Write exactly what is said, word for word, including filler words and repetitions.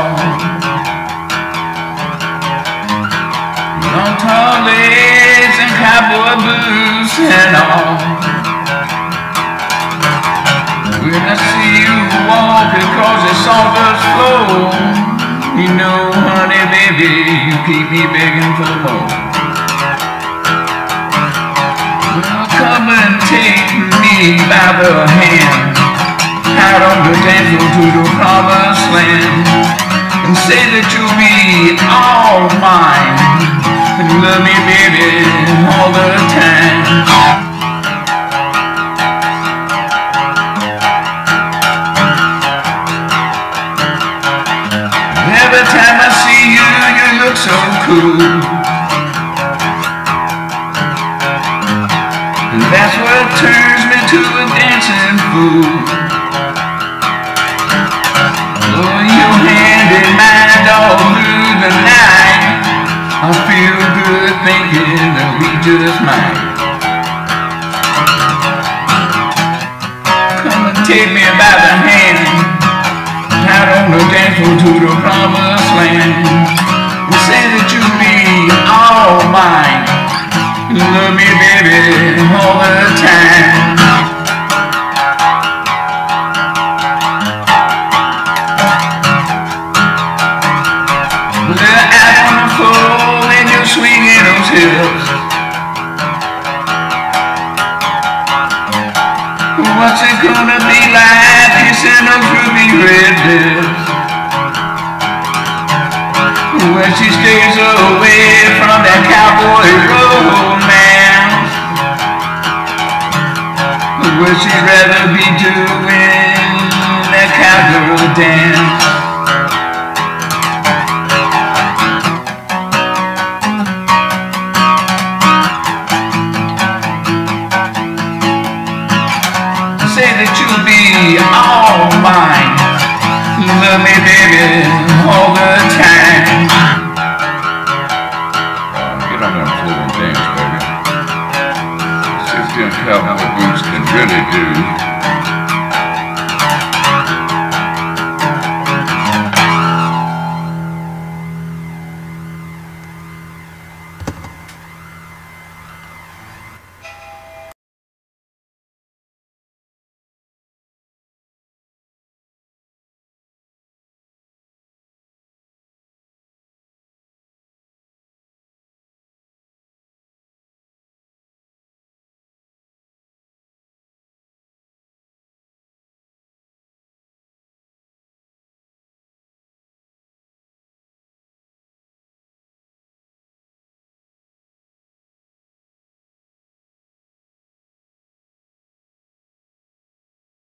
Long tall legs and cowboy boots and all. When I see you walk across the sawdust floor, you know, honey, baby, you keep me begging for more. Well, come and take me by the hand out on the dance floor to the promised land, and say that you'll be all mine, and you love me, baby, all the time. Every time I see you, you look so cool, and that's what turns me to a dancing fool. Oh, your hand in mine all through the night, I feel good thinking that we just might. Come and take me by the hand out on the dance floor to the promised land, and say that you'll be all mine, you love me, baby, all the time. Well, out on the floor and you're swinging those hips, what's it gonna be like kissing those ruby red lips, when she stays away from that cowboy romance? Would she rather be doing that cowgirl dance? Say that you'll be all mine, love me, baby, all the time. Get on that floor and dance, baby. See if them cowboy boots can really do